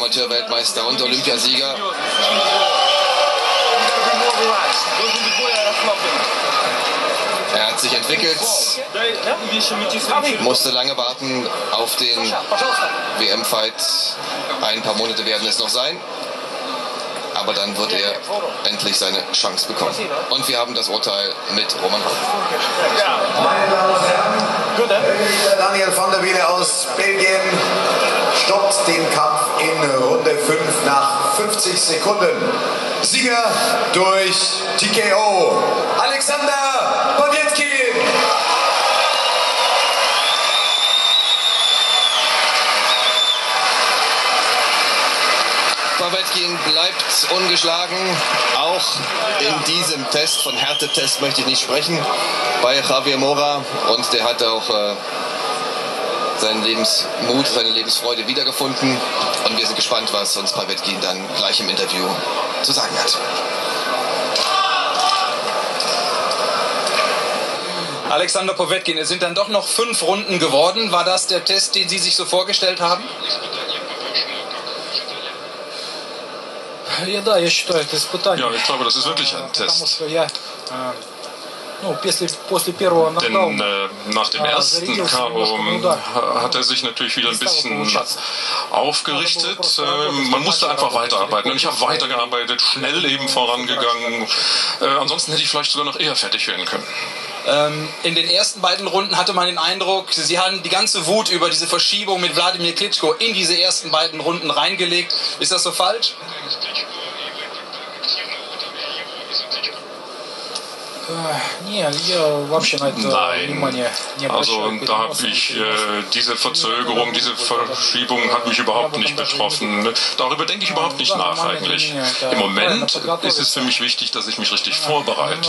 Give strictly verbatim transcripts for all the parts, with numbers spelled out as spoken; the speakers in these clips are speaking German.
Amateurweltmeister und Olympiasieger. Er hat sich entwickelt, musste lange warten auf den W M-Fight. Ein paar Monate werden es noch sein. Aber dann wird er endlich seine Chance bekommen. Und wir haben das Urteil mit Roman Hopp. Meine Damen und Herren, Daniel van der Wiele aus Belgien stoppt den Kampf in Runde fünf nach fünfzig Sekunden. Sieger durch T K O, Alexander Povetkin. Povetkin bleibt ungeschlagen, auch in diesem Test. Von Härtetest möchte ich nicht sprechen, bei Javier Mora. Und der hat auch äh, seinen Lebensmut, seine Lebensfreude wiedergefunden. Und wir sind gespannt, was uns Povetkin dann gleich im Interview zu sagen hat. Alexander Povetkin, es sind dann doch noch fünf Runden geworden. War das der Test, den Sie sich so vorgestellt haben? Ja, ich glaube, das ist wirklich ein Test. Denn äh, nach dem ersten K O hat er sich natürlich wieder ein bisschen aufgerichtet. Äh, man musste einfach weiterarbeiten. Und ich habe weitergearbeitet, schnell eben vorangegangen. Äh, ansonsten hätte ich vielleicht sogar noch eher fertig werden können. In den ersten beiden Runden hatte man den Eindruck, Sie haben die ganze Wut über diese Verschiebung mit Wladimir Klitschko in diese ersten beiden Runden reingelegt. Ist das so falsch? Nein, also da habe ich äh, diese Verzögerung, diese Verschiebung hat mich überhaupt nicht betroffen. Darüber denke ich überhaupt nicht nach eigentlich. Im Moment ist es für mich wichtig, dass ich mich richtig vorbereite.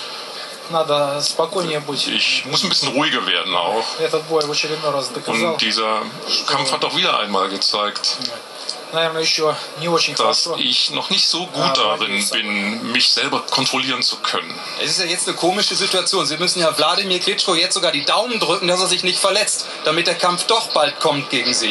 Ich muss ein bisschen ruhiger werden auch. Und dieser Kampf hat doch wieder einmal gezeigt, dass ich noch nicht so gut darin bin, mich selber kontrollieren zu können. Es ist ja jetzt eine komische Situation. Sie müssen ja Wladimir Klitschko jetzt sogar die Daumen drücken, dass er sich nicht verletzt, damit der Kampf doch bald kommt gegen Sie.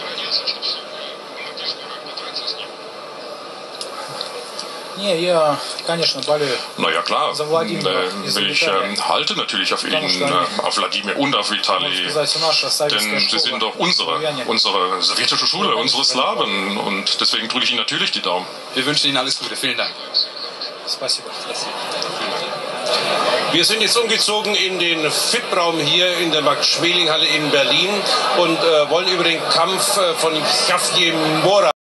Naja klar, ich äh, halte natürlich auf ihn, äh, auf Wladimir und auf Vitali, denn sie sind doch unsere, unsere sowjetische Schule, unsere Slawen, und deswegen drücke ich ihnen natürlich die Daumen. Wir wünschen Ihnen alles Gute, vielen Dank. Wir sind jetzt umgezogen in den V I P-Raum hier in der Max-Schmeling-Halle in Berlin und äh, wollen über den Kampf äh, von Javier Mora